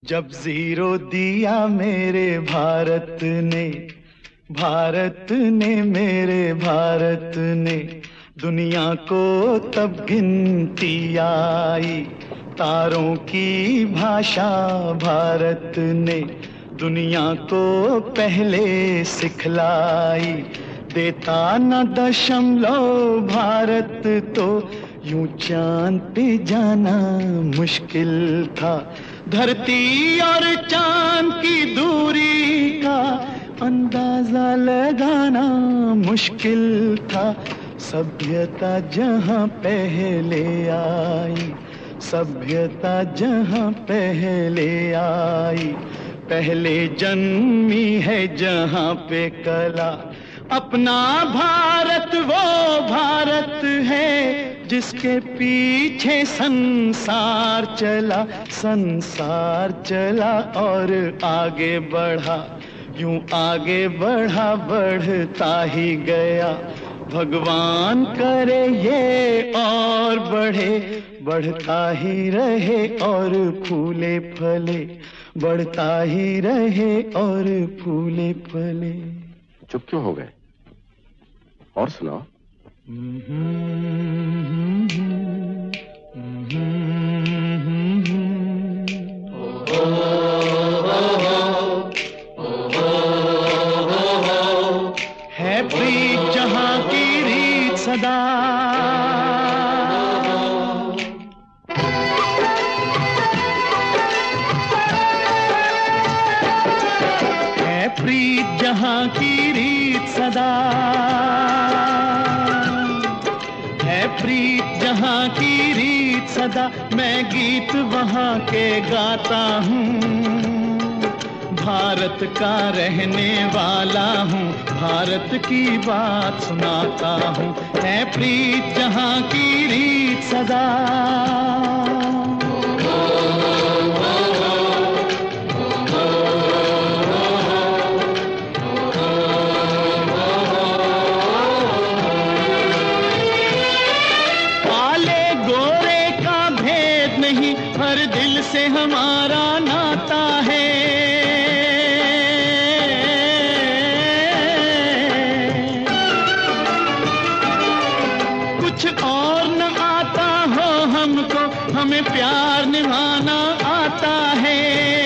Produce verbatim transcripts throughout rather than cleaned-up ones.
जब जीरो दिया मेरे भारत ने, भारत ने मेरे भारत ने, दुनिया को तब गिनती आई। तारों की भाषा भारत ने दुनिया को पहले सिखलाई। देता न दशमलव भारत तो यूं चांद पे जाना मुश्किल था। धरती और चांद की दूरी का अंदाजा लगाना मुश्किल था। सभ्यता जहां पहले आई, सभ्यता जहां पहले आई, पहले जन्मी है जहां पे कला। अपना भारत वो भारत है जिसके पीछे संसार चला, संसार चला और आगे बढ़ा, यूं आगे बढ़ा बढ़ता ही गया। भगवान करे ये और बढ़े, बढ़ता ही रहे और फूले फले, बढ़ता ही रहे और फूले फले। चुप क्यों हो गए? और सुनाओ। है प्रीत जहां की रीत सदा, है प्रीत जहां की रीत सदा, है प्रीत जहां की रीत सदा। मैं गीत वहां के गाता हूँ, भारत का रहने वाला हूँ, भारत की बात सुनाता हूँ। है प्रीत जहां की रीत सदा। हर दिल से हमारा नाता है, कुछ और न आता हो हमको, हमें प्यार निभाना आता है।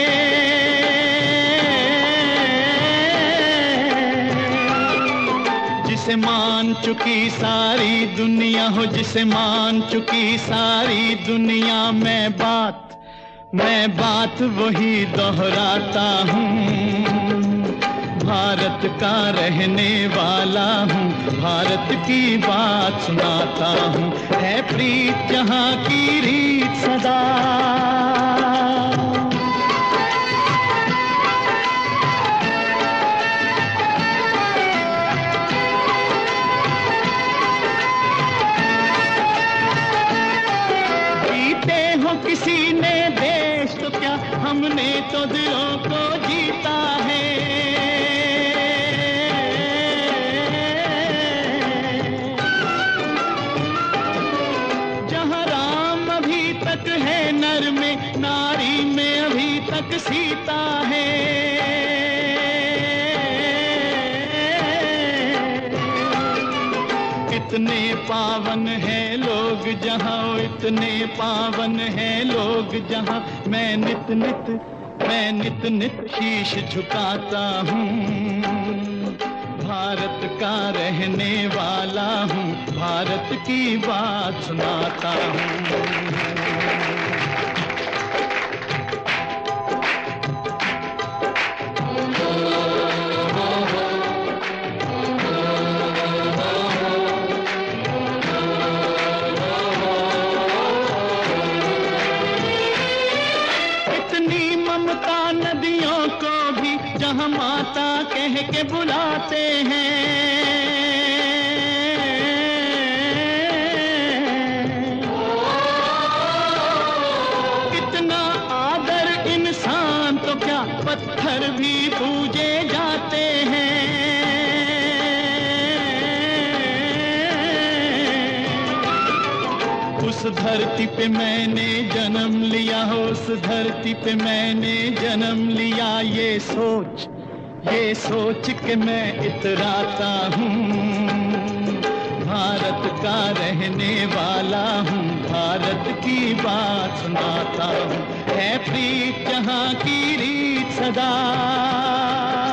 जिसे मान चुकी सारी दुनिया हो, जिसे मान चुकी सारी दुनिया, मैं बात मैं बात वही दोहराता हूँ। भारत का रहने वाला हूँ, भारत की बात सुनाता हूँ। है प्रीत जहाँ की रीत सदा। किसी ने देश तो क्या, हमने तो दिलों को जीता है। जहाँ राम अभी तक है नर में, नारी में अभी तक सीता है। इतने पावन है लोग जहाँ, इतने पावन है लोग जहाँ, मैं नित नित मैं नित नित शीश झुकाता हूँ। भारत का रहने वाला हूँ, भारत की बात सुनाता हूँ। नदियों को भी जहाँ माता कह के बुलाते हैं, कितना आदर इंसान तो क्या, पत्थर भी पूजे जाते हैं। उस धरती पे मैंने जन्म लिया, उस धरती पे मैंने जन्म लिया। ये सोच ये सोच के मैं इतराता हूँ, भारत का रहने वाला हूँ, भारत की बात सुनाता हूँ। है प्रीत जहाँ की रीत सदा,